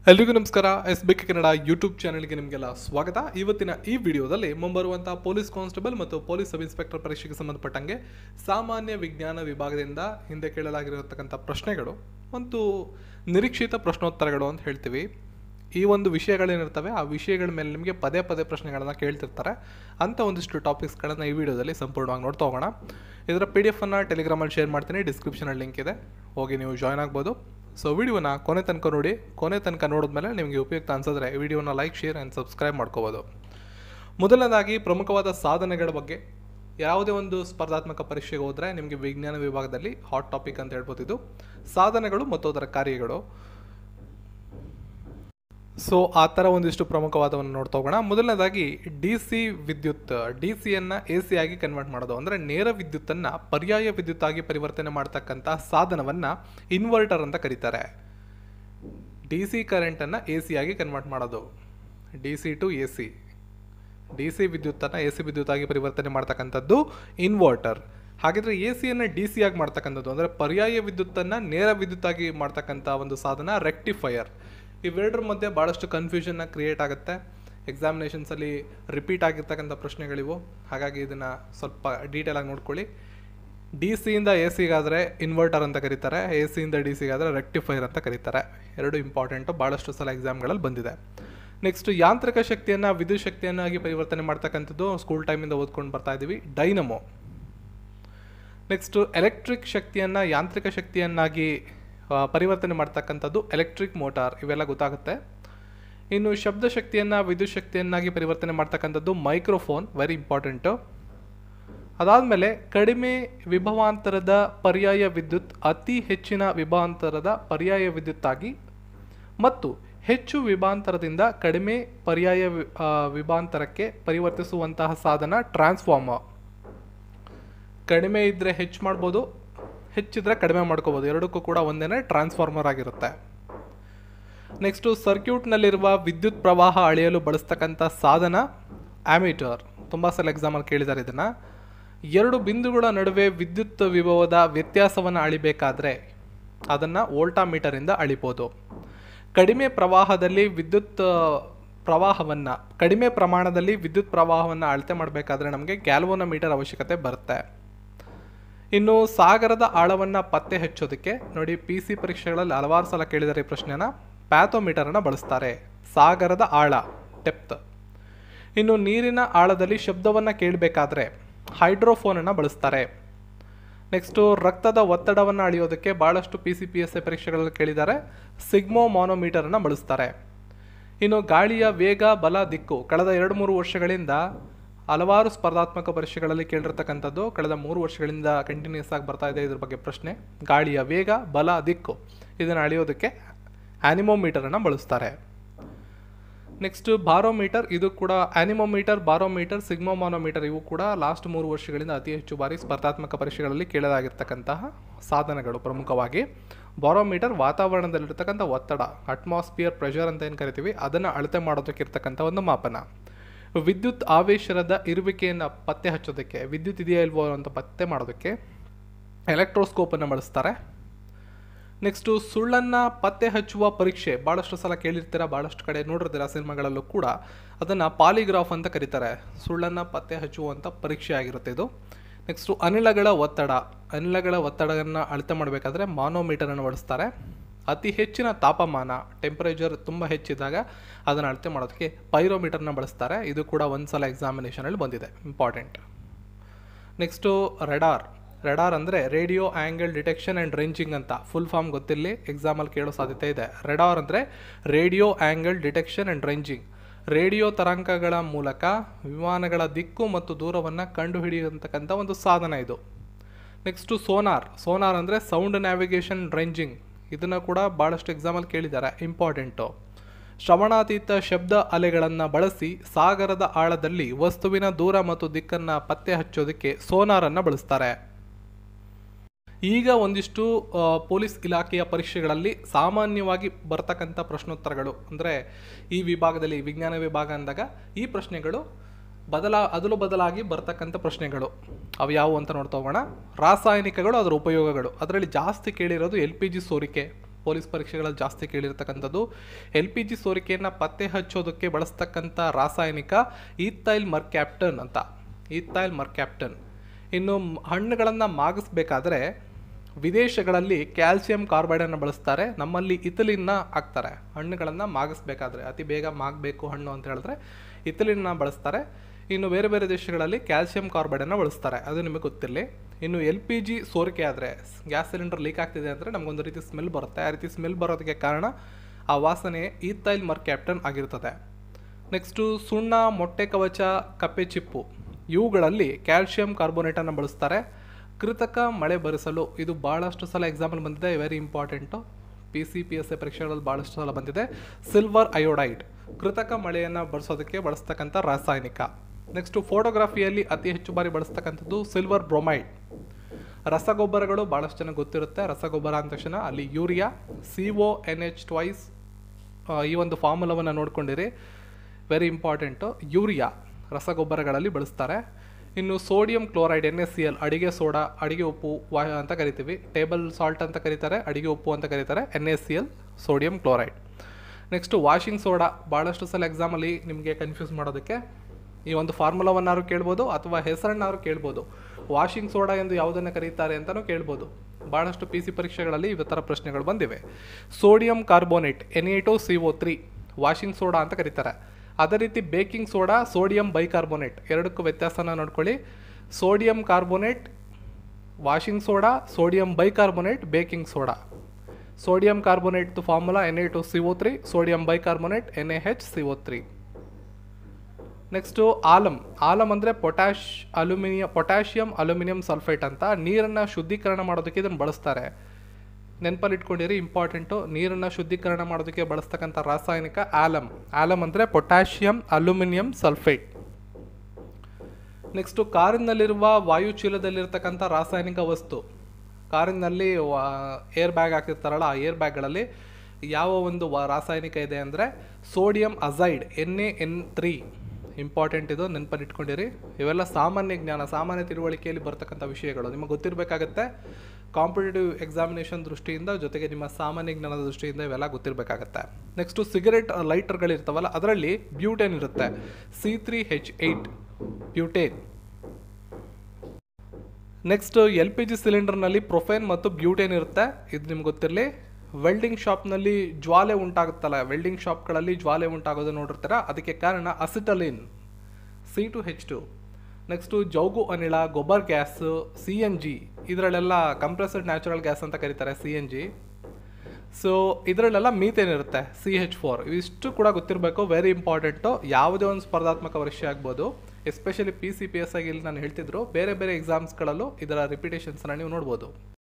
ಎಲ್ರಿಗೂ ನಮಸ್ಕಾರ. SBK Kannada YouTube ಚಾನೆಲ್ಗೆ ನಿಮಗೆಲ್ಲ ಸ್ವಾಗತ. ಇವತ್ತಿನ ಈ ವಿಡಿಯೋದಲ್ಲಿ ಮುಂಬರುವಂತಹ ಪೊಲೀಸ್ ಕಾನ್ಸ್ಟೇಬಲ್ ಮತ್ತು ಪೊಲೀಸ್ ಸಬ್ ಇನ್ಸ್ಪೆಕ್ಟರ್ ಪರೀಕ್ಷೆಗೆ ಸಂಬಂಧಪಟ್ಟಂಗೆ ಸಾಮಾನ್ಯ ವಿಜ್ಞಾನ ವಿಭಾಗದಿಂದ ಹಿಂದೆ ಕೇಳಲಾಗಿರತಕ್ಕಂಥ ಪ್ರಶ್ನೆಗಳು ಮತ್ತು ನಿರೀಕ್ಷಿತ ಪ್ರಶ್ನೋತ್ತರಗಳು ಅಂತ ಹೇಳ್ತೀವಿ. ಈ ಒಂದು ವಿಷಯಗಳೇನಿರ್ತವೆ ಆ ವಿಷಯಗಳ ಮೇಲೆ ನಿಮಗೆ ಪದೇ ಪದೇ ಪ್ರಶ್ನೆಗಳನ್ನು ಕೇಳ್ತಿರ್ತಾರೆ. ಅಂಥ ಒಂದಿಷ್ಟು ಟಾಪಿಕ್ಸ್ಗಳನ್ನು ಈ ವಿಡಿಯೋದಲ್ಲಿ ಸಂಪೂರ್ಣವಾಗಿ ನೋಡ್ತಾ ಹೋಗೋಣ. ಇದರ PDF ಅನ್ನು ಟೆಲಿಗ್ರಾಮಲ್ಲಿ ಶೇರ್ ಮಾಡ್ತೀನಿ, ಡಿಸ್ಕ್ರಿಪ್ಷನಲ್ಲಿ ಲಿಂಕ್ ಇದೆ, ಹೋಗಿ ನೀವು ಜಾಯ್ನ್ ಆಗ್ಬೋದು. ಸೊ ವಿಡಿಯೋನ ಕೊನೆ ತನಕ ನೋಡಿ. ಕೊನೆ ತನಕ ನೋಡಿದ್ಮೇಲೆ ನಿಮಗೆ ಉಪಯುಕ್ತ ಅನಿಸಿದ್ರೆ ವಿಡಿಯೋನ ಲೈಕ್, ಶೇರ್ ಆ್ಯಂಡ್ ಸಬ್ಸ್ಕ್ರೈಬ್ ಮಾಡ್ಕೋಬೋದು. ಮೊದಲನೇದಾಗಿ ಪ್ರಮುಖವಾದ ಸಾಧನೆಗಳ ಬಗ್ಗೆ. ಯಾವುದೇ ಒಂದು ಸ್ಪರ್ಧಾತ್ಮಕ ಪರೀಕ್ಷೆಗೆ ಹೋದರೆ ನಿಮಗೆ ವಿಜ್ಞಾನ ವಿಭಾಗದಲ್ಲಿ ಹಾಟ್ ಟಾಪಿಕ್ ಅಂತ ಹೇಳ್ಬೋದು. ಇದು ಸಾಧನೆಗಳು ಮತ್ತು ಅದರ ಕಾರ್ಯಗಳು. ಸೊ ಆ ಥರ ಒಂದಿಷ್ಟು ಪ್ರಮುಖವಾದವನ್ನು ನೋಡ್ತಾ ಹೋಗೋಣ. ಮೊದಲನೇದಾಗಿ DC ವಿದ್ಯುತ್, DCಯನ್ನು AC ಆಗಿ ಕನ್ವರ್ಟ್ ಮಾಡೋದು, ಅಂದರೆ ನೇರ ವಿದ್ಯುತ್ತನ್ನು ಪರ್ಯಾಯ ವಿದ್ಯುತ್ತಾಗಿ ಪರಿವರ್ತನೆ ಮಾಡ್ತಕ್ಕಂಥ ಸಾಧನವನ್ನು ಇನ್ವರ್ಟರ್ ಅಂತ ಕರೀತಾರೆ. DC ಕರೆಂಟನ್ನು AC ಆಗಿ ಕನ್ವರ್ಟ್ ಮಾಡೋದು, DC ಟು AC. DC ವಿದ್ಯುತ್ತನ್ನು AC ವಿದ್ಯುತ್ತಾಗಿ ಪರಿವರ್ತನೆ ಮಾಡ್ತಕ್ಕಂಥದ್ದು ಇನ್ವರ್ಟರ್. ಹಾಗಿದ್ರೆ AC DC ಆಗಿ ಮಾಡ್ತಕ್ಕಂಥದ್ದು ಅಂದರೆ ಪರ್ಯಾಯ ವಿದ್ಯುತ್ತನ್ನು ನೇರ ವಿದ್ಯುತ್ತಾಗಿ ಮಾಡ್ತಕ್ಕಂಥ ಒಂದು ಸಾಧನ ರೆಕ್ಟಿಫೈಯರ್. ಇವೆರಡರ ಮಧ್ಯೆ ಭಾಳಷ್ಟು ಕನ್ಫ್ಯೂಷನ್ನ ಕ್ರಿಯೇಟ್ ಆಗುತ್ತೆ. ಎಕ್ಸಾಮಿನೇಷನ್ಸಲ್ಲಿ ರಿಪೀಟ್ ಆಗಿರ್ತಕ್ಕಂಥ ಪ್ರಶ್ನೆಗಳಿವು. ಹಾಗಾಗಿ ಇದನ್ನು ಸ್ವಲ್ಪ ಡೀಟೇಲಾಗಿ ನೋಡ್ಕೊಳ್ಳಿ. DCಯಿಂದ ACಗಾದರೆ ಇನ್ವರ್ಟರ್ ಅಂತ ಕರೀತಾರೆ, ACಯಿಂದ DCಗಾದರೆ ರೆಕ್ಟಿಫೈಯರ್ ಅಂತ ಕರೀತಾರೆ. ಎರಡು ಇಂಪಾರ್ಟೆಂಟು, ಭಾಳಷ್ಟು ಸಲ ಎಕ್ಸಾಮ್ಗಳಲ್ಲಿ ಬಂದಿದೆ. ನೆಕ್ಸ್ಟು ಯಾಂತ್ರಿಕ ಶಕ್ತಿಯನ್ನು ವಿದ್ಯುತ್ ಶಕ್ತಿಯನ್ನಾಗಿ ಪರಿವರ್ತನೆ ಮಾಡ್ತಕ್ಕಂಥದ್ದು ಸ್ಕೂಲ್ ಟೈಮಿಂದ ಓದ್ಕೊಂಡು ಬರ್ತಾ ಇದ್ದೀವಿ, ಡೈನಮೋ. ನೆಕ್ಸ್ಟು ಎಲೆಕ್ಟ್ರಿಕ್ ಶಕ್ತಿಯನ್ನು ಯಾಂತ್ರಿಕ ಶಕ್ತಿಯನ್ನಾಗಿ ಪರಿವರ್ತನೆ ಮಾಡ್ತಕ್ಕಂಥದ್ದು ಎಲೆಕ್ಟ್ರಿಕ್ ಮೋಟಾರ್. ಇವೆಲ್ಲ ಗೊತ್ತಾಗುತ್ತೆ. ಇನ್ನು ಶಬ್ದ ಶಕ್ತಿಯನ್ನು ವಿದ್ಯುತ್ ಶಕ್ತಿಯನ್ನಾಗಿ ಪರಿವರ್ತನೆ ಮಾಡ್ತಕ್ಕಂಥದ್ದು ಮೈಕ್ರೋಫೋನ್, ವೆರಿ ಇಂಪಾರ್ಟೆಂಟು. ಅದಾದಮೇಲೆ ಕಡಿಮೆ ವಿಭವಾಂತರದ ಪರ್ಯಾಯ ವಿದ್ಯುತ್ ಅತಿ ಹೆಚ್ಚಿನ ವಿಭವಾಂತರದ ಪರ್ಯಾಯ ವಿದ್ಯುತ್ತಾಗಿ ಮತ್ತು ಹೆಚ್ಚು ವಿಭವಾಂತರದಿಂದ ಕಡಿಮೆ ಪರ್ಯಾಯ ವಿಭವಾಂತರಕ್ಕೆ ಪರಿವರ್ತಿಸುವಂತಹ ಸಾಧನ ಟ್ರಾನ್ಸ್ಫಾರ್ಮರ್. ಕಡಿಮೆ ಇದ್ದರೆ ಹೆಚ್ಚು ಮಾಡ್ಬೋದು, ಹೆಚ್ಚಿದ್ರೆ ಕಡಿಮೆ ಮಾಡ್ಕೋಬೋದು, ಎರಡಕ್ಕೂ ಕೂಡ ಒಂದೇ ಟ್ರಾನ್ಸ್ಫಾರ್ಮರ್ ಆಗಿರುತ್ತೆ. ನೆಕ್ಸ್ಟು ಸರ್ಕ್ಯೂಟ್ನಲ್ಲಿರುವ ವಿದ್ಯುತ್ ಪ್ರವಾಹ ಅಳೆಯಲು ಬಳಸ್ತಕ್ಕಂಥ ಸಾಧನ ಆಮೀಟರ್. ತುಂಬ ಸಲ ಎಕ್ಸಾಮಲ್ಲಿ ಕೇಳಿದ್ದಾರೆ ಇದನ್ನು. ಎರಡು ಬಿಂದುಗಳ ನಡುವೆ ವಿದ್ಯುತ್ ವಿಭವದ ವ್ಯತ್ಯಾಸವನ್ನು ಅಳಿಬೇಕಾದ್ರೆ ಅದನ್ನು ವೋಲ್ಟಾಮೀಟರಿಂದ ಅಳಿಬೋದು. ಕಡಿಮೆ ಪ್ರವಾಹದಲ್ಲಿ ಕಡಿಮೆ ಪ್ರಮಾಣದಲ್ಲಿ ವಿದ್ಯುತ್ ಪ್ರವಾಹವನ್ನು ಅಳತೆ ಮಾಡಬೇಕಾದ್ರೆ ನಮಗೆ ಗ್ಯಾಲ್ವನೋಮೀಟರ್ ಅವಶ್ಯಕತೆ ಬರುತ್ತೆ. ಇನ್ನು ಸಾಗರದ ಆಳವನ್ನು ಪತ್ತೆ ಹಚ್ಚೋದಕ್ಕೆ ನೋಡಿ, PC ಪರೀಕ್ಷೆಗಳಲ್ಲಿ ಹಲವಾರು ಸಲ ಕೇಳಿದರೆ ಈ ಪ್ರಶ್ನೆನ, ಪ್ಯಾಥೋಮೀಟರನ್ನು ಬಳಸ್ತಾರೆ. ಸಾಗರದ ಆಳ, ಡೆಪ್ತ್. ಇನ್ನು ನೀರಿನ ಆಳದಲ್ಲಿ ಶಬ್ದವನ್ನು ಕೇಳಬೇಕಾದ್ರೆ ಹೈಡ್ರೋಫೋನನ್ನು ಬಳಸ್ತಾರೆ. ನೆಕ್ಸ್ಟು ರಕ್ತದ ಒತ್ತಡವನ್ನು ಅಳೆಯೋದಕ್ಕೆ ಭಾಳಷ್ಟು PCPSI ಪರೀಕ್ಷೆಗಳಲ್ಲಿ ಕೇಳಿದ್ದಾರೆ, ಸಿಗ್ಮೋಮಾನೋಮೀಟರನ್ನು ಬಳಸ್ತಾರೆ. ಇನ್ನು ಗಾಳಿಯ ವೇಗ, ಬಲ, ದಿಕ್ಕು ಕಳೆದ 2-3 ವರ್ಷಗಳಿಂದ ಹಲವಾರು ಸ್ಪರ್ಧಾತ್ಮಕ ಪರೀಕ್ಷೆಗಳಲ್ಲಿ ಕೇಳಿರ್ತಕ್ಕಂಥದ್ದು, ಕಳೆದ 3 ವರ್ಷಗಳಿಂದ ಕಂಟಿನ್ಯೂಸ್ ಆಗಿ ಬರ್ತಾ ಇದೆ ಇದ್ರ ಬಗ್ಗೆ ಪ್ರಶ್ನೆ. ಗಾಳಿಯ ವೇಗ, ಬಲ, ದಿಕ್ಕು ಇದನ್ನು ಅಳೆಯೋದಕ್ಕೆ ಆನಿಮೋಮೀಟರನ್ನು ಬಳಸ್ತಾರೆ. ನೆಕ್ಸ್ಟ್ ಬಾರೋಮೀಟರ್, ಇದು ಕೂಡ ಆನಿಮೋಮೀಟರ್, ಬಾರೋಮೀಟರ್, ಸಿಗ್ಮೋಮಾನೋಮೀಟರ್ ಇವು ಕೂಡ ಲಾಸ್ಟ್ 3 ವರ್ಷಗಳಿಂದ ಅತಿ ಹೆಚ್ಚು ಬಾರಿ ಸ್ಪರ್ಧಾತ್ಮಕ ಪರೀಕ್ಷೆಗಳಲ್ಲಿ ಕೇಳಲಾಗಿರ್ತಕ್ಕಂತಹ ಸಾಧನಗಳು. ಪ್ರಮುಖವಾಗಿ ಬಾರೋಮೀಟರ್ ವಾತಾವರಣದಲ್ಲಿರ್ತಕ್ಕಂಥ ಒತ್ತಡ, ಅಟ್ಮಾಸ್ಫಿಯರ್ ಪ್ರೆಷರ್ ಅಂತ ಏನು ಕರಿತೀವಿ, ಅದನ್ನು ಅಳತೆ ಮಾಡೋದಕ್ಕಿರ್ತಕ್ಕಂಥ ಒಂದು ಮಾಪನ. ವಿದ್ಯುತ್ ಆವೇಶದ ಇರುವಿಕೆಯನ್ನು ಪತ್ತೆ ಹಚ್ಚೋದಕ್ಕೆ, ವಿದ್ಯುತ್ ಇದೆಯಾ ಇಲ್ವೋ ಅಂತ ಪತ್ತೆ ಮಾಡೋದಕ್ಕೆ ಎಲೆಕ್ಟ್ರೋಸ್ಕೋಪನ್ನು ಬಳಸ್ತಾರೆ. ನೆಕ್ಸ್ಟು ಸುಳ್ಳನ್ನು ಪತ್ತೆ ಹಚ್ಚುವ ಪರೀಕ್ಷೆ, ಭಾಳಷ್ಟು ಸಲ ಕೇಳಿರ್ತೀರ, ಭಾಳಷ್ಟು ಕಡೆ ನೋಡಿರ್ತೀರ ಸಿನಿಮಾಗಳಲ್ಲೂ ಕೂಡ. ಅದನ್ನು ಪಾಲಿಗ್ರಾಫ್ ಅಂತ ಕರೀತಾರೆ. ಸುಳ್ಳನ್ನು ಪತ್ತೆ ಹಚ್ಚುವಂಥ ಪರೀಕ್ಷೆ ಆಗಿರುತ್ತೆ ಇದು. ನೆಕ್ಸ್ಟು ಅನಿಲಗಳ ಒತ್ತಡವನ್ನು ಅಳತೆ ಮಾಡಬೇಕಾದ್ರೆ ಮಾನೋಮೀಟರನ್ನು ಬಳಸ್ತಾರೆ. ಅತಿ ಹೆಚ್ಚಿನ ತಾಪಮಾನ, ಟೆಂಪರೇಚರ್ ತುಂಬ ಹೆಚ್ಚಿದ್ದಾಗ ಅದನ್ನು ಅಳತೆ ಮಾಡೋದಕ್ಕೆ ಪೈರೋಮೀಟರ್ನ ಬಳಸ್ತಾರೆ. ಇದು ಕೂಡ ಒಂದು ಸಲ ಎಕ್ಸಾಮಿನೇಷನಲ್ಲಿ ಬಂದಿದೆ, ಇಂಪಾರ್ಟೆಂಟ್. ನೆಕ್ಸ್ಟು ರೆಡಾರ್ ಅಂದರೆ radio angle detection and ranging ಅಂತ ಫುಲ್ ಫಾರ್ಮ್ ಗೊತ್ತಿರಲಿ, ಎಕ್ಸಾಮಲ್ಲಿ ಕೇಳೋ ಸಾಧ್ಯತೆ ಇದೆ. ರೆಡಾರ್ ಅಂದರೆ radio angle detection and ranging. Radio ತರಂಗಗಳ ಮೂಲಕ ವಿಮಾನಗಳ ದಿಕ್ಕು ಮತ್ತು ದೂರವನ್ನು ಕಂಡುಹಿಡಿಯತಕ್ಕಂಥ ಒಂದು ಸಾಧನ ಇದು. ನೆಕ್ಸ್ಟು ಸೋನಾರ್ ಅಂದರೆ ಸೌಂಡ್ ನ್ಯಾವಿಗೇಷನ್ ರೇಂಜಿಂಗ್. ಇದನ್ನು ಕೂಡ ಭಾಳಷ್ಟು ಎಕ್ಸಾಮಲ್ಲಿ ಕೇಳಿದ್ದಾರೆ, ಇಂಪಾರ್ಟೆಂಟು. ಶ್ರವಣಾತೀತ ಶಬ್ದ ಅಲೆಗಳನ್ನು ಬಳಸಿ ಸಾಗರದ ಆಳದಲ್ಲಿ ವಸ್ತುವಿನ ದೂರ ಮತ್ತು ದಿಕ್ಕನ್ನು ಪತ್ತೆ ಹಚ್ಚೋದಕ್ಕೆ ಸೋನಾರನ್ನು ಬಳಸ್ತಾರೆ. ಈಗ ಒಂದಿಷ್ಟು ಪೊಲೀಸ್ ಇಲಾಖೆಯ ಪರೀಕ್ಷೆಗಳಲ್ಲಿ ಸಾಮಾನ್ಯವಾಗಿ ಬರ್ತಕ್ಕಂಥ ಪ್ರಶ್ನೋತ್ತರಗಳು, ಅಂದರೆ ಈ ವಿಭಾಗದಲ್ಲಿ ವಿಜ್ಞಾನ ವಿಭಾಗ ಅಂದಾಗ ಈ ಪ್ರಶ್ನೆಗಳು ಅದಲು ಬದಲಾಗಿ ಬರ್ತಕ್ಕಂಥ ಪ್ರಶ್ನೆಗಳು ಅವು ಯಾವುವು ಅಂತ ನೋಡ್ತಾ ಹೋಗೋಣ. ರಾಸಾಯನಿಕಗಳು, ಅದರ ಉಪಯೋಗಗಳು. ಅದರಲ್ಲಿ ಜಾಸ್ತಿ ಕೇಳಿರೋದು LPG ಸೋರಿಕೆ, ಪೊಲೀಸ್ ಪರೀಕ್ಷೆಗಳಲ್ಲಿ ಜಾಸ್ತಿ ಕೇಳಿರ್ತಕ್ಕಂಥದ್ದು. LPG ಸೋರಿಕೆಯನ್ನು ಪತ್ತೆ ಹಚ್ಚೋದಕ್ಕೆ ಬಳಸ್ತಕ್ಕಂಥ ರಾಸಾಯನಿಕ ಈಥೈಲ್ ಮರ್ಕ್ಯಾಪ್ಟನ್ ಅಂತ. Ethyl mercaptan. ಇನ್ನು ಹಣ್ಣುಗಳನ್ನು ಮಾಗಿಸ್ಬೇಕಾದ್ರೆ ವಿದೇಶಗಳಲ್ಲಿ ಕ್ಯಾಲ್ಸಿಯಂ ಕಾರ್ಬೈಡನ್ನು ಬಳಸ್ತಾರೆ, ನಮ್ಮಲ್ಲಿ ಇಥಿಲಿನ್ನ ಹಾಕ್ತಾರೆ. ಹಣ್ಣುಗಳನ್ನು ಮಾಗಿಸ್ಬೇಕಾದ್ರೆ ಅತಿ ಬೇಗ ಮಾಗಬೇಕು ಹಣ್ಣು ಅಂತ ಹೇಳಿದ್ರೆ ಇಥಿಲಿನ್ನ ಬಳಸ್ತಾರೆ. ಇನ್ನು ಬೇರೆ ಬೇರೆ ದೇಶಗಳಲ್ಲಿ ಕ್ಯಾಲ್ಸಿಯಂ ಕಾರ್ಬೈಡನ್ನು ಬಳಸ್ತಾರೆ, ಅದು ನಿಮಗೆ ಗೊತ್ತಿರಲಿ. ಇನ್ನು LPG ಸೋರಿಕೆ ಆದರೆ, ಗ್ಯಾಸ್ ಸಿಲಿಂಡರ್ ಲೀಕ್ ಆಗ್ತಿದೆ ಅಂದರೆ ನಮಗೊಂದು ರೀತಿ ಸ್ಮೆಲ್ ಬರುತ್ತೆ. ಆ ರೀತಿ ಸ್ಮೆಲ್ ಬರೋದಕ್ಕೆ ಕಾರಣ ಆ ವಾಸನೆ ಈಥೈಲ್ ಮರ್ಕ್ಯಾಪ್ಟನ್ ಆಗಿರ್ತದೆ. ನೆಕ್ಸ್ಟು ಸುಣ್ಣ, ಮೊಟ್ಟೆ ಕವಚ, ಕಪ್ಪೆ ಚಿಪ್ಪು ಇವುಗಳಲ್ಲಿ ಕ್ಯಾಲ್ಸಿಯಂ ಕಾರ್ಬೋನೇಟನ್ನು ಬಳಸ್ತಾರೆ. ಕೃತಕ ಮಳೆ ಬರಿಸಲು, ಇದು ಭಾಳಷ್ಟು ಸಲ ಎಕ್ಸಾಂಪಲ್ ಬಂದಿದೆ, ವೆರಿ ಇಂಪಾರ್ಟೆಂಟು. PCPSA ಪರೀಕ್ಷೆಗಳಲ್ಲಿ ಭಾಳಷ್ಟು ಸಲ ಬಂದಿದೆ. ಸಿಲ್ವರ್ ಅಯೋಡೈಡ್ ಕೃತಕ ಮಳೆಯನ್ನು ಬರೆಸೋದಕ್ಕೆ ಬಳಸ್ತಕ್ಕಂಥ ರಾಸಾಯನಿಕ. ನೆಕ್ಸ್ಟು ಫೋಟೋಗ್ರಫಿಯಲ್ಲಿ ಅತಿ ಹೆಚ್ಚು ಬಾರಿ ಬಳಸ್ತಕ್ಕಂಥದ್ದು ಸಿಲ್ವರ್ ಬ್ರೊಮೈಡ್. ರಸಗೊಬ್ಬರಗಳು ಭಾಳಷ್ಟು ಜನ ಗೊತ್ತಿರುತ್ತೆ. ರಸಗೊಬ್ಬರ ಅಂದ ತಕ್ಷಣ ಅಲ್ಲಿ ಯೂರಿಯಾ, CONH2 ಈ ಒಂದು ಫಾರ್ಮುಲಾವನ್ನು ನೋಡ್ಕೊಂಡಿರಿ, ವೆರಿ ಇಂಪಾರ್ಟೆಂಟು. ಯೂರಿಯಾ ರಸಗೊಬ್ಬರಗಳಲ್ಲಿ ಬಳಸ್ತಾರೆ. ಇನ್ನು ಸೋಡಿಯಂ ಕ್ಲೋರೈಡ್ NaCl ಅಡಿಗೆ ಸೋಡಾ, ಅಡಿಗೆ ಉಪ್ಪು ಅಂತ ಕರಿತೀವಿ. ಟೇಬಲ್ ಸಾಲ್ಟ್ ಅಂತ ಕರೀತಾರೆ, ಅಡಿಗೆ ಉಪ್ಪು ಅಂತ ಕರೀತಾರೆ. NaCl sodium chloride. Next washing soda, ಭಾಳಷ್ಟು ಸಲ ಎಕ್ಸಾಮಲ್ಲಿ ನಿಮಗೆ ಕನ್ಫ್ಯೂಸ್ ಮಾಡೋದಕ್ಕೆ ಈ ಒಂದು ಫಾರ್ಮುಲಾವನ್ನಾರು ಕೇಳ್ಬೋದು ಅಥವಾ ಹೆಸರನ್ನಾರು ಕೇಳ್ಬೋದು. ವಾಷಿಂಗ್ ಸೋಡಾ ಎಂದು ಯಾವುದನ್ನು ಕರೀತಾರೆ ಅಂತಲೂ ಕೇಳ್ಬೋದು. ಭಾಳಷ್ಟು PC ಪರೀಕ್ಷೆಗಳಲ್ಲಿ ಇವ ಥರ ಪ್ರಶ್ನೆಗಳು ಬಂದಿವೆ. Sodium carbonate Na2CO3 washing soda ಅಂತ ಕರೀತಾರೆ. ಅದೇ ರೀತಿ ಬೇಕಿಂಗ್ ಸೋಡಾ, ಸೋಡಿಯಂ ಬೈಕಾರ್ಬೋನೇಟ್, ಎರಡಕ್ಕೂ ವ್ಯತ್ಯಾಸನ ನೋಡ್ಕೊಳ್ಳಿ. Sodium carbonate washing soda, sodium bicarbonate baking soda. Sodium ಕಾರ್ಬೋನೇಟ್ದು formula Na2CO3, sodium bicarbonate NaHCO3. Next alum ಅಂದರೆ ಪೊಟ್ಯಾಷಿಯಂ ಅಲ್ಯೂಮಿನಿಯಂ ಸಲ್ಫೇಟ್ ಅಂತ. ನೀರನ್ನು ಶುದ್ಧೀಕರಣ ಮಾಡೋದಕ್ಕೆ ಇದನ್ನು ಬಳಸ್ತಾರೆ. ನೆನಪಲ್ಲಿ ಇಟ್ಕೊಂಡಿರಿ, ಇಂಪಾರ್ಟೆಂಟು. ನೀರನ್ನು ಶುದ್ಧೀಕರಣ ಮಾಡೋದಕ್ಕೆ ಬಳಸ್ತಕ್ಕಂಥ ರಾಸಾಯನಿಕ ಆಲಮ್ ಅಂದರೆ ಪೊಟ್ಯಾಷಿಯಂ ಅಲ್ಯೂಮಿನಿಯಂ ಸಲ್ಫೇಟ್. ನೆಕ್ಸ್ಟು ಕಾರಿನಲ್ಲಿರುವ ವಾಯುಚೀಲದಲ್ಲಿರ್ತಕ್ಕಂಥ ರಾಸಾಯನಿಕ ವಸ್ತು. ಕಾರಿನಲ್ಲಿ ಏರ್ ಬ್ಯಾಗ್ ಹಾಕಿರ್ತಾರಲ್ಲ, ಆ ಏರ್ ಬ್ಯಾಗ್ಗಳಲ್ಲಿ ಯಾವ ಒಂದು ರಾಸಾಯನಿಕ ಇದೆ ಅಂದರೆ ಸೋಡಿಯಂ ಅಜೈಡ್ NaN3. ಇಂಪಾರ್ಟೆಂಟ್, ಇದು ನೆನಪಲ್ಲಿ ಇಟ್ಕೊಂಡಿರಿ. ಇವೆಲ್ಲ ಸಾಮಾನ್ಯ ಜ್ಞಾನ, ಸಾಮಾನ್ಯ ತಿಳುವಳಿಕೆಯಲ್ಲಿ ಬರ್ತಕ್ಕಂಥ ವಿಷಯಗಳು ನಿಮಗೆ ಗೊತ್ತಿರಬೇಕಾಗತ್ತೆ. ಕಾಂಪಿಟೇಟಿವ್ ಎಕ್ಸಾಮಿನೇಷನ್ ದೃಷ್ಟಿಯಿಂದ ಜೊತೆಗೆ ನಿಮ್ಮ ಸಾಮಾನ್ಯ ಜ್ಞಾನದ ದೃಷ್ಟಿಯಿಂದ ಇವೆಲ್ಲ ಗೊತ್ತಿರಬೇಕಾಗತ್ತೆ. ನೆಕ್ಸ್ಟು ಸಿಗರೆಟ್ ಲೈಟರ್ಗಳಿರ್ತಾವಲ್ಲ, ಅದರಲ್ಲಿ ಬ್ಯೂಟೇನ್ ಇರುತ್ತೆ, C3H8 ಬ್ಯೂಟೇನ್. ನೆಕ್ಸ್ಟ್ LPG ಸಿಲಿಂಡರ್ನಲ್ಲಿ ಪ್ರೊಫೇನ್ ಮತ್ತು ಬ್ಯೂಟೇನ್ ಇರುತ್ತೆ, ಇದು ನಿಮ್ಗೆ ಗೊತ್ತಿರಲಿ. ವೆಲ್ಡಿಂಗ್ ಶಾಪ್ನಲ್ಲಿ ಜ್ವಾಲೆ ಉಂಟಾಗುತ್ತಲ್ಲ, ವೆಲ್ಡಿಂಗ್ ಶಾಪ್ಗಳಲ್ಲಿ ಜ್ವಾಲೆ ಉಂಟಾಗೋದು ನೋಡಿರ್ತೀರ, ಅದಕ್ಕೆ ಕಾರಣ ಅಸಿಟಲಿನ್, C2H2. ನೆಕ್ಸ್ಟು ಜೌಗು ಅನಿಲ, ಗೊಬ್ಬರ ಗ್ಯಾಸು, CNG, ಇದರಲ್ಲೆಲ್ಲ ಕಂಪ್ರೆಸ್ಡ್ ನ್ಯಾಚುರಲ್ ಗ್ಯಾಸ್ ಅಂತ ಕರೀತಾರೆ CNG. ಸೊ ಇದರಲ್ಲೆಲ್ಲ ಮೀಥೇನ್ ಇರುತ್ತೆ, CH4. ಇವಿಷ್ಟು ಕೂಡ ಗೊತ್ತಿರಬೇಕು, ವೆರಿ ಇಂಪಾರ್ಟೆಂಟು. ಯಾವುದೇ ಒಂದು ಸ್ಪರ್ಧಾತ್ಮಕ ಪರೀಕ್ಷೆ ಆಗ್ಬೋದು, ಎಸ್ಪೆಷಲಿ PCPSI ಇಲ್ಲಿ ನಾನು ಹೇಳ್ತಿದ್ರು, ಬೇರೆ ಬೇರೆ ಎಕ್ಸಾಮ್ಸ್ಗಳಲ್ಲೂ ಇದರ ರಿಪಿಟೇಷನ್ಸ್ನ ನೀವು ನೋಡ್ಬೋದು.